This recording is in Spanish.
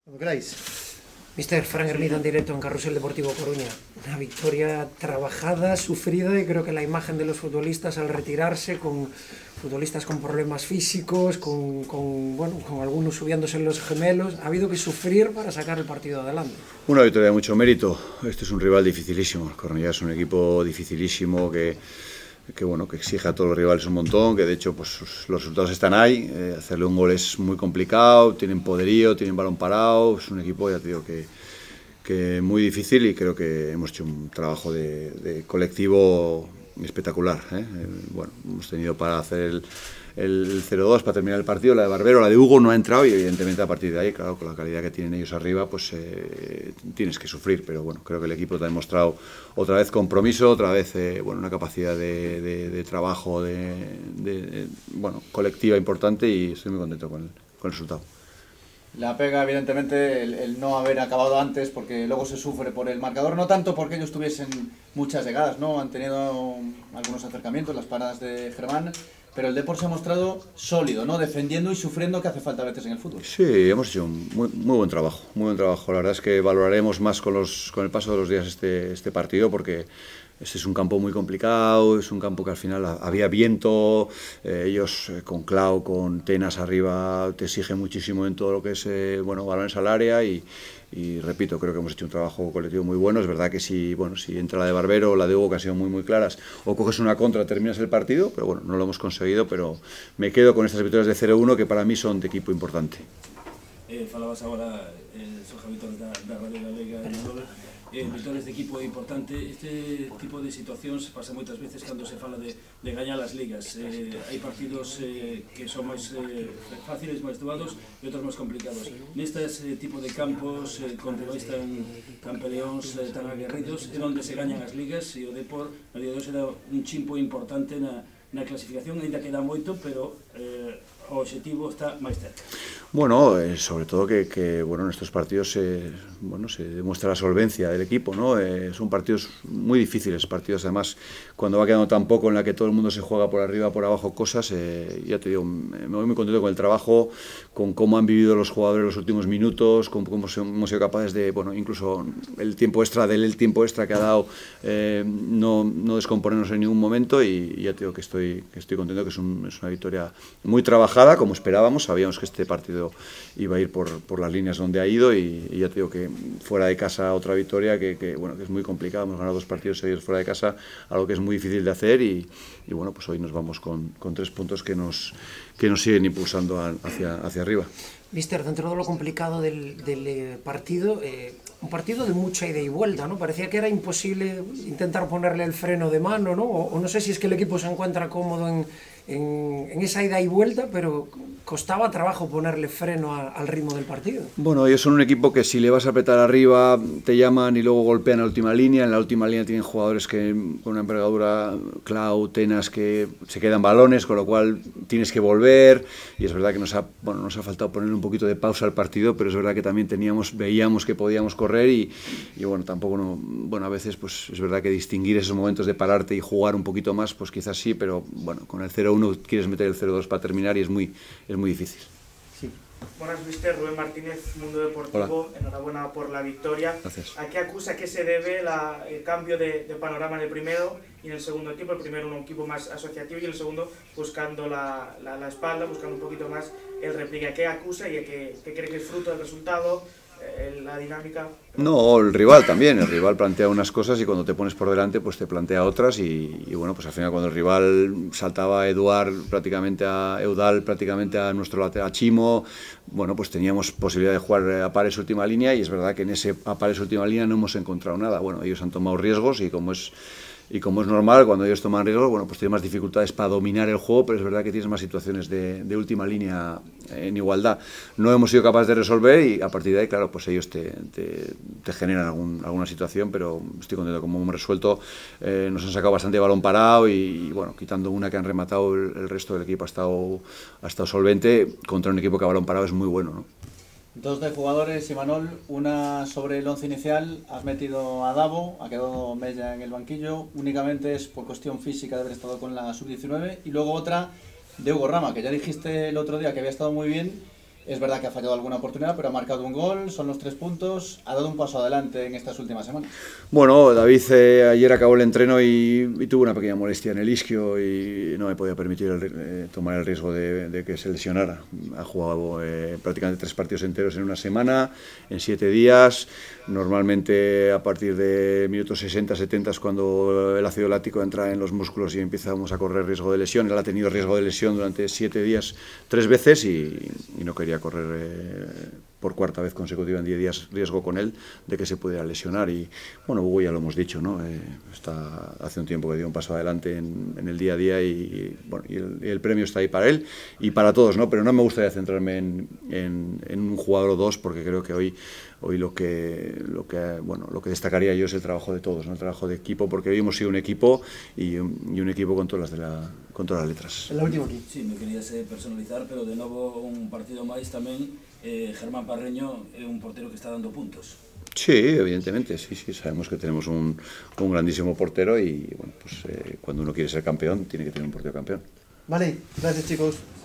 Cuando queráis. Mister Fran Hermida en directo en Carrusel Deportivo Coruña. Una victoria trabajada, sufrida, y creo que la imagen de los futbolistas al retirarse, con futbolistas con problemas físicos, con algunos subiéndose los gemelos, ha habido que sufrir para sacar el partido adelante. Una victoria de mucho mérito. Este es un rival dificilísimo. El Cornellá es un equipo dificilísimo que exige a todos los rivales un montón, que de hecho pues los resultados están ahí. Hacerle un gol es muy complicado, tienen poderío, tienen balón parado. Es un equipo, ya te digo, que muy difícil, y creo que hemos hecho un trabajo de colectivo espectacular. Bueno, hemos tenido para hacer el 0-2 para terminar el partido. La de Barbero, la de Hugo no ha entrado, y evidentemente a partir de ahí, claro, con la calidad que tienen ellos arriba, pues tienes que sufrir. Pero bueno, creo que el equipo te ha demostrado otra vez compromiso, otra vez una capacidad de trabajo colectiva importante, y estoy muy contento con el resultado. La pega, evidentemente, el no haber acabado antes, porque luego se sufre por el marcador, no tanto porque ellos tuviesen muchas llegadas, ¿no? Han tenido algunos acercamientos, las paradas de Germán, pero el Depor se ha mostrado sólido, ¿no? Defendiendo y sufriendo, que hace falta a veces en el fútbol. Sí, hemos hecho un muy buen trabajo, muy buen trabajo. La verdad es que valoraremos más con el paso de los días este partido, porque este es un campo muy complicado, es un campo que al final había viento, ellos con Clau, con Tenas arriba, te exigen muchísimo en todo lo que es balones al área, y repito, creo que hemos hecho un trabajo colectivo muy bueno. Es verdad que si entra la de Barbero o la de Hugo, que han sido muy claras, o coges una contra, terminas el partido, pero bueno, no lo hemos conseguido. Pero me quedo con estas victorias de 0-1, que para mí son de equipo importante. Falabas agora, son Javitor da Radio Galega, victorias de equipo é importante. Este tipo de situacións pasa moitas veces cando se fala de gañar as ligas. Hai partidos que son máis fáciles, máis doados, e outros máis complicados. Nestes tipo de campos, con rivais tan peleóns, tan aguerridos, é onde se gañan as ligas, e o Depor, a día de hoxe, era un chimpo importante na clasificación, ainda queda moito, pero o objetivo está máis cerca. Bueno, sobre todo que en estos partidos se demuestra la solvencia del equipo, ¿no? Son partidos muy difíciles, partidos además cuando va quedando tan poco, en la que todo el mundo se juega por arriba, por abajo cosas. Ya te digo, me voy muy contento con el trabajo, con cómo han vivido los jugadores los últimos minutos, con cómo hemos sido capaces de, incluso el tiempo extra que ha dado, no descomponernos en ningún momento, y ya te digo que estoy contento, que es una victoria muy trabajada, como esperábamos. Sabíamos que este partido iba a ir por las líneas donde ha ido, y ya te digo que fuera de casa otra victoria que es muy complicada. Hemos ganado 2 partidos seguidos fuera de casa, algo que es muy difícil de hacer, y pues hoy nos vamos con 3 puntos que nos siguen impulsando hacia arriba. Mister, dentro de lo complicado del partido, un partido de mucha ida y vuelta, ¿no? Parecía que era imposible intentar ponerle el freno de mano, ¿no? O no sé si es que el equipo se encuentra cómodo en esa ida y vuelta, pero costaba trabajo ponerle freno al ritmo del partido. Bueno, ellos son un equipo que si le vas a apretar arriba, te llaman y luego golpean en la última línea. En la última línea tienen jugadores con una envergadura, Clau, Tenas, que se quedan balones, con lo cual tienes que volver, y es verdad que nos ha faltado ponerle un poquito de pausa al partido, pero es verdad que también veíamos que podíamos correr, y tampoco a veces pues es verdad que distinguir esos momentos de pararte y jugar un poquito más, pues quizás sí, pero con el 0-1 quieres meter el 0-2 para terminar, y es muy difícil. Sí. Buenas, mister. Rubén Martínez, Mundo Deportivo. Hola. Enhorabuena por la victoria. Gracias. ¿A qué acusa que se debe el cambio de panorama en el primero y en el segundo tiempo? El primero un equipo más asociativo, y el segundo buscando la espalda, buscando un poquito más el repliegue. ¿A qué acusa y a qué cree que es fruto del resultado? La dinámica. No, el rival también. El rival plantea unas cosas, y cuando te pones por delante pues te plantea otras, y pues al final, cuando el rival saltaba a Eudal prácticamente a nuestro lateral, a Chimo, pues teníamos posibilidad de jugar a pares última línea, y es verdad que en ese a pares última línea no hemos encontrado nada. Ellos han tomado riesgos, y como es normal, cuando ellos toman riesgos, pues tienes más dificultades para dominar el juego, pero es verdad que tienes más situaciones de última línea en igualdad. No hemos sido capaces de resolver, y a partir de ahí, claro, pues ellos te generan alguna situación, pero estoy contento como hemos resuelto. Nos han sacado bastante balón parado, y quitando una que han rematado, el resto del equipo ha estado solvente. Contra un equipo que a balón parado es muy bueno, ¿no? 2 de jugadores, Imanol, una sobre el 11 inicial. Has metido a Davo, ha quedado Mella en el banquillo, únicamente es por cuestión física de haber estado con la sub-19, y luego otra de Hugo Rama, que ya dijiste el otro día que había estado muy bien, Es verdad que ha fallado alguna oportunidad, pero ha marcado un gol, son los 3 puntos, ha dado un paso adelante en estas últimas semanas. Bueno, David ayer acabó el entreno y tuvo una pequeña molestia en el isquio y no me podía permitir tomar el riesgo de que se lesionara. Ha jugado prácticamente 3 partidos enteros en una semana, en 7 días. Normalmente a partir de minutos 60-70 es cuando el ácido láctico entra en los músculos y empezamos a correr riesgo de lesión. Él ha tenido riesgo de lesión durante 7 días 3 veces y no quería correr por 4ª vez consecutiva en 10 días riesgo con él de que se pudiera lesionar. Y bueno, Hugo ya lo hemos dicho, ¿no? Hace un tiempo que dio un paso adelante en el día a día y el premio está ahí para él y para todos, ¿no? Pero no me gustaría centrarme en un jugador o dos, porque creo que hoy lo que destacaría yo es el trabajo de todos, ¿no? El trabajo de equipo, porque hoy hemos sido un equipo y un equipo con todas las letras. La última aquí. Sí, me querías personalizar, pero de nuevo un partido máis tamén. Germán Parreño é un portero que está dando puntos. Sí, evidentemente, sí, sabemos que tenemos un grandísimo portero y bueno, pues cuando uno quiere ser campeón tiene que tener un portero campeón. Vale, gracias chicos.